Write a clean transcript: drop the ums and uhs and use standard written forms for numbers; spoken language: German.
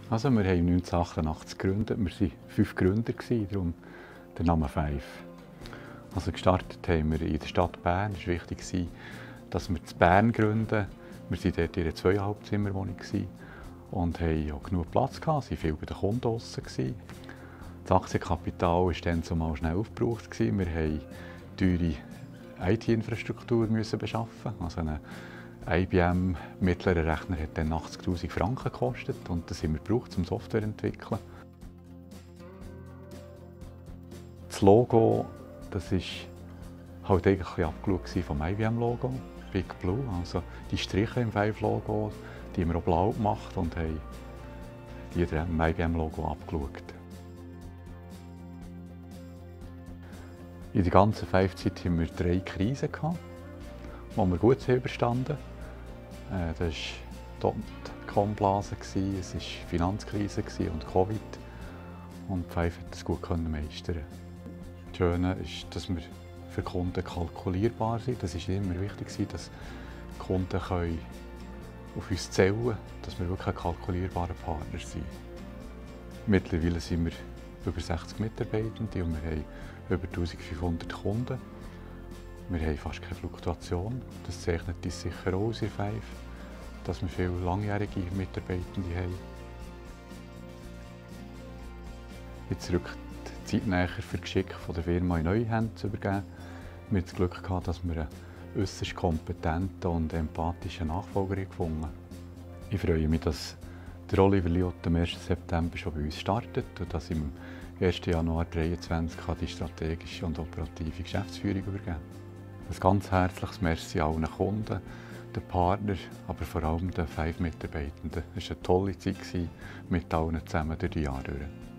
Also wir haben 1988 gegründet. Wir waren 5 Gründer, darum der Name 5. Also gestartet haben wir in der Stadt Bern. Es war wichtig, dass wir in Bern gründen. Wir waren dort in einer 2,5 Zimmerwohnung und hatten auch genug Platz. Wir waren viel bei den Kunden draussen. Das Aktienkapital war dann zumal schnell aufgebraucht. Wir mussten teure IT-Infrastruktur beschaffen. Also ein IBM mittlerer Rechner hat dann 80'000 Franken gekostet und das haben wir gebraucht, um Software zu entwickeln. Das Logo, das war halt eigentlich abgeschaut vom IBM-Logo, Big Blue. Also die Striche im 5-Logo, die haben wir auch blau gemacht und haben die dem IBM-Logo abgeschaut. In der ganzen 5-Zeit hatten wir 3 Krisen, die wir gut überstanden haben. Das war die Dotcom-Blase, es war die Finanzkrise und Covid. Und die 5 hat das gut meistern. Das Schöne ist, dass wir für Kunden kalkulierbar sind. Das war immer wichtig, dass die Kunden auf uns zählen können, dass wir wirklich ein kalkulierbarer Partner sind. Mittlerweile sind wir über 60 Mitarbeitende und wir haben über 1500 Kunden. Wir haben fast keine Fluktuation. Das zeichnet uns sicher auch aus in 5, dass wir viele langjährige Mitarbeitende haben. Jetzt rückt die Zeit näher für das Geschick der Firma in neue Hände zu übergeben. Wir hatten das Glück gehabt, dass wir einen äußerst kompetenten und empathischen Nachfolger gefunden haben. Ich freue mich, dass der Oliver Liot am 1. September schon bei uns startet und dass im 1. Januar 2023 die strategische und operative Geschäftsführung übergeben. Ein ganz herzliches Merci allen Kunden, den Partnern, aber vor allem den 5 Mitarbeitenden. Es war eine tolle Zeit mit allen zusammen durch die Jahre.